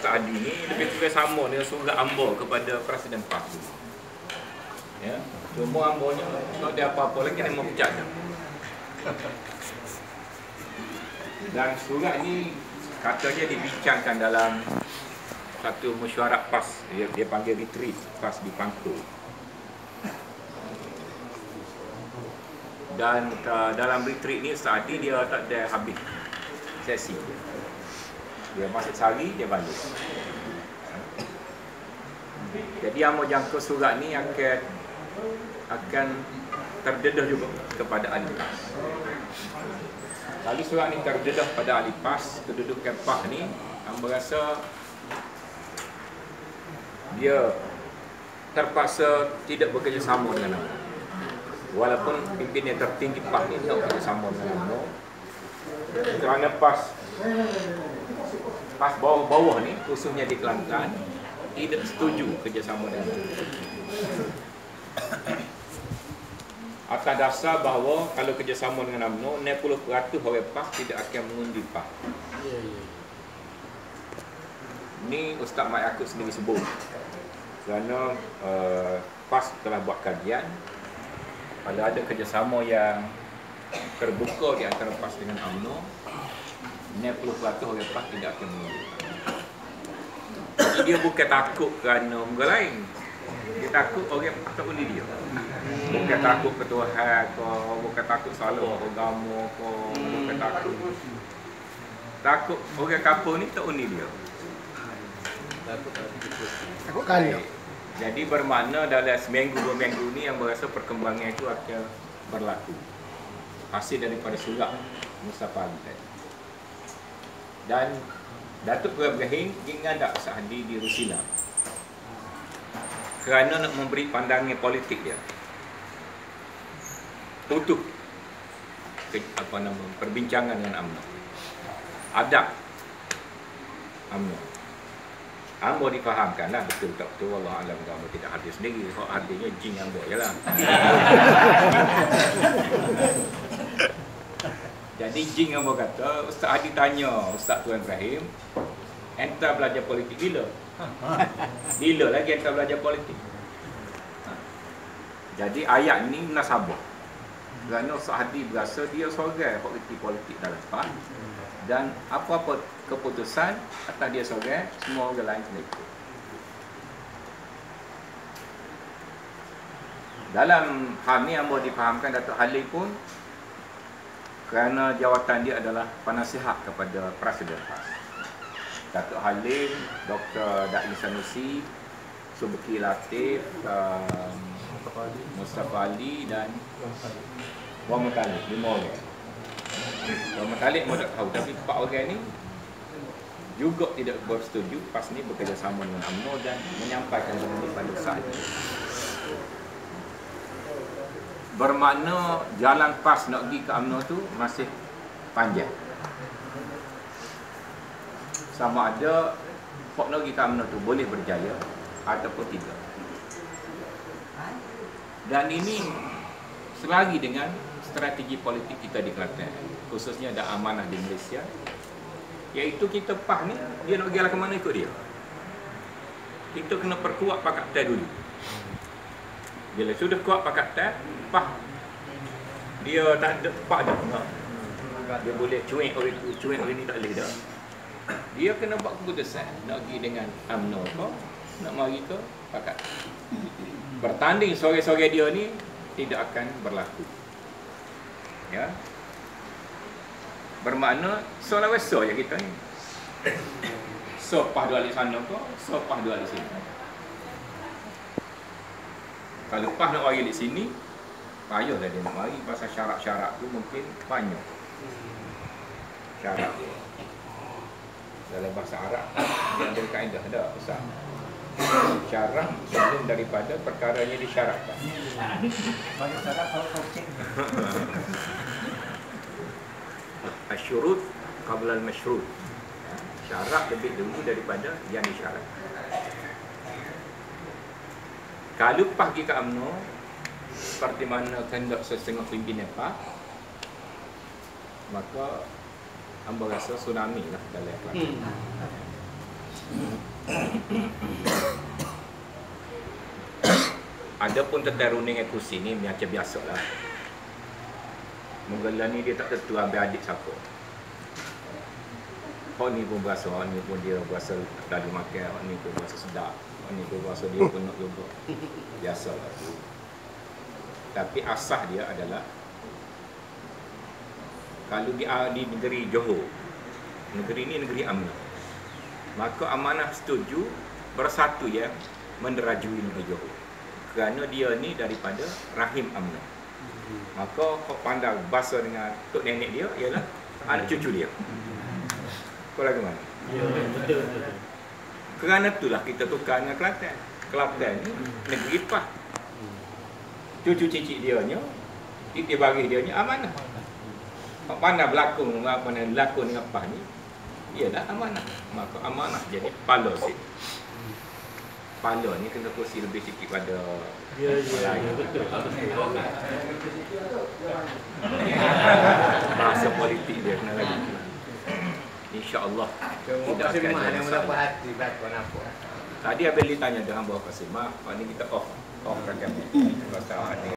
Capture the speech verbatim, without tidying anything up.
Ustaz Hadi ni lebih kurang sama dengan surat Ambo kepada Presiden P A S. Ya, cuma Ambonya tak ada apa-apa lagi dia mau pecat dah. Dan surat ni katanya dibincangkan dalam satu mesyuarat P A S, dia, dia panggil retreat P A S di Pangkul. Dan uh, dalam retreat ni Ustaz Hadi dia tak ada habis sesi. Dia masuk sehari, dia balik. Jadi yang mau jangka surat ni akan akan terdedah juga kepada ahli P A S. Kalau surat ni terdedah pada ahli P A S, kedudukan P A S ni, yang berasa dia terpaksa tidak bekerjasama dengan UMNO. Walaupun pimpinan tertinggi P A S ni tak bekerjasama dengan UMNO, kerana P A S P A S bawah-bawah ni, khususnya di Kelantan, tidak setuju kerjasama dengan UMNO. Atas dasar bahawa kalau kerjasama dengan UMNO, enam puluh peratus orang P A S tidak akan mengundi P A S. Ini Ustaz Mat Yaakob sendiri sebut. Kerana uh, P A S telah buat kajian, kalau ada kerjasama yang terbuka di antara P A S dengan UMNO, enam puluh peratus orang P A S tidak akan mengundi. Jadi dia bukan takut kerana orang lain. Dia takut orang tak undi dia. Bukan takut ketua hal ke, bukan takut salah agama ke, bukan takut. Takut orang kapal ni tak undi dia. Takut takut kali. Jadi bermakna dalam seminggu dua minggu ni yang berasa perkembangan itu akan berlaku. Hasil daripada surat Mustafa Ali tadi. Dan Datuk Ibrahim ingin tak Ustaz Hadi di Rusina kerana nak memberi pandangan politik dia. Tutup ke, apa nama perbincangan dengan UMNO. Adab UMNO. Ambo difahamkan lah betul tak betul, Allah alam kamu tidak hadir sendiri. Kalau hadirnya jin Ambo je lah. Jadi jin Ambo kata, Ustaz Hadi tanya Ustaz Tuan Ibrahim, enta belajar politik bila? Bila lagi enta belajar politik? Jadi ayat ni munasabah. Kerana Ustaz Hadi berasa dia seorang yang reti politik dalam P A S. Dan apa-apa keputusan atas dia seorang, semua orang lain kena ikut. Dalam hal ni yang boleh difahamkan Datuk Halim pun, kerana jawatan dia adalah penasihat kepada Presiden P A S. Datuk Halim, Doktor Da'i Sanusi, Subki Latif, um, Mustafa Ali dan Muhammad Talib, lima orang. Muhammad Talib mau tak tahu, tapi empat orang ni juga tidak bersetuju P A S ni bekerjasama dengan UMNO dan menyampaikan ini pada saat ini. Bermakna jalan P A S nak pergi ke UMNO tu masih panjang. Sama ada Pak nak pergi ke UMNO tu boleh berjaya ataupun tidak. Dan ini selagi dengan strategi politik kita di Kelantan, khususnya ada amanah di Malaysia, iaitu kita P A S ni, dia nak pergi ke mana ikut dia. Kita kena perkuat Pakatan dulu. Bila sudah kuat Pakatan, P A S dia tak ada P A S dah. Dia boleh cuik orang itu, cuik orang ini tak boleh dah. Dia kena buat keputusan nak pergi dengan UMNO ke, nak mari ke Pakatan. Bertanding sore-sore dia ni tidak akan berlaku. Ya. Bermakna soal wesa je kita ni. So P A S dua di sana ke, so P A S dua di sini. Kalau P A S nak mari di sini, payahlah dia nak mari pasal syarat-syarat tu mungkin banyak. Syarat dalam bahasa Arab dia ada kaedah dah besar. Syarat sebelum daripada perkaranya disyaratkan. Bagi syarat kalau coaching. Asyurut qabla al-masyrut. Syarat lebih dulu daripada yang disyaratkan. Kalau P A S pergi ke UMNO seperti mana kehendak setengah pimpinan P A S, maka hamba rasa tsunami lah dalam Kelantan. Hmm. Adapun tentang runing kursi ni macam biasalah. Menggelar ni dia tak tentu ambil adik siapa. Hak ni pun berasa, hak ni pun dia berasa lalu makan, hak ni pun berasa sedap, hak ni pun berasa dia pun nak juga. Biasalah tu. Tapi asas dia adalah kalau di, di negeri Johor, negeri ni negeri amanah, maka amanah setuju bersatu yang menderajui negeri Johor. Kerana dia ni daripada rahim amanah. Maka kau pandang bahasa dengan tok nenek dia ialah anak cucu dia. Kau lagi mana? Ya, betul betul. Kerana itulah kita tukar dengan Kelantan. Kelantan ni negeri Pah. Cucu cicit dia nya dia bagi dia ni amanah. Kau pandang berlakon apa ni berlakon dengan Pah ni ialah amanah. Maka amanah jadi pala sikit. Pala ni kena kursi lebih sikit pada Ya, ya, ya, betul. bahasa politik dia kena lagi. InsyaAllah tidak akan ada masalah. Tadi Abel tanya dengan bahawa Pak Simah, ni kita off off kan. Kata